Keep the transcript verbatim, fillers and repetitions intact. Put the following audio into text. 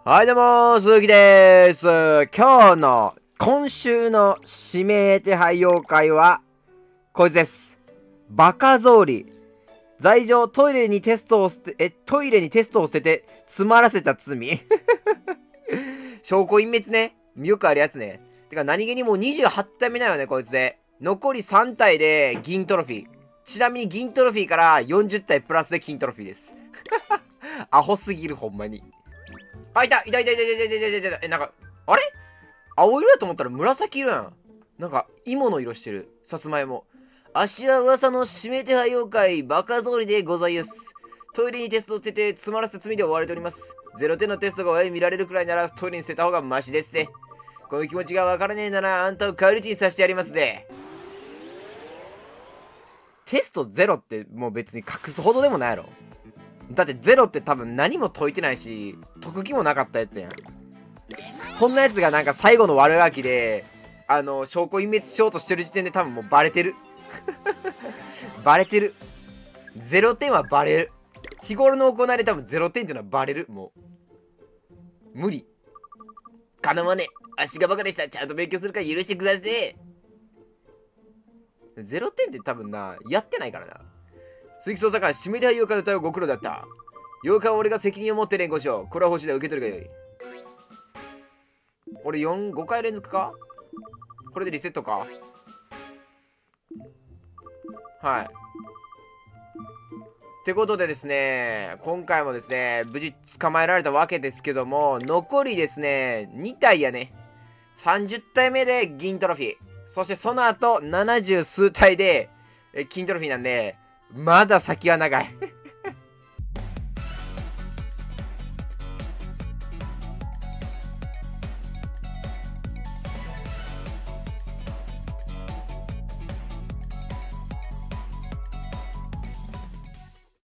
はい、どうも、鈴木です。今日の、今週の指名手配妖怪は、こいつです。バカ草履。罪状、トイレにテストを捨て、え、トイレにテストを捨てて、詰まらせた罪。証拠隠滅ね。よくあるやつね。てか、何気にもうにじゅうはち体目だよね、こいつで。残りさん体で銀トロフィー。ちなみに銀トロフィーからよんじゅう体プラスで金トロフィーです。アホすぎる、ほんまに。あ、いたいたいたいたいたいたいたいたいた。え、なんか、あれ青色やと思ったら紫色やん。なんか、芋の色してる。さつまいも。足は噂の指名手配妖怪、バカ草履でございます。トイレにテストを捨てて詰まらせた罪で追われております。ゼロてんのテストが親に見られるくらいならトイレに捨てた方がマシですぜ。この気持ちがわからねえならあんたを返り血にさせてやりますぜ。テストゼロってもう別に隠すほどでもないやろ。だってゼロって多分何も解いてないし、解く気もなかったやつやん。そんなやつがなんか最後の悪ガキで、あの、証拠隠滅しようとしてる時点で多分もうバレてる。バレてる。ゼロてんはバレる。日頃の行いで多分ゼロてんっていうのはバレる。もう。無理。かなわねえ。足がバカでした。ちゃんと勉強するから許してください。ゼロてんって多分な、やってないからな。鈴木捜査官、指名手配妖怪の対応ご苦労だった。妖怪は俺が責任を持って連行しよう。これは欲しいだ、受け取るがよい。俺よん、ごかい連続か？これでリセットか？はい。ってことでですね、今回もですね、無事捕まえられたわけですけども、残りですね、に体やね。さんじゅう体目で銀トロフィー。そしてその後、ななじゅう数体で金トロフィーなんで、まだ先は長い。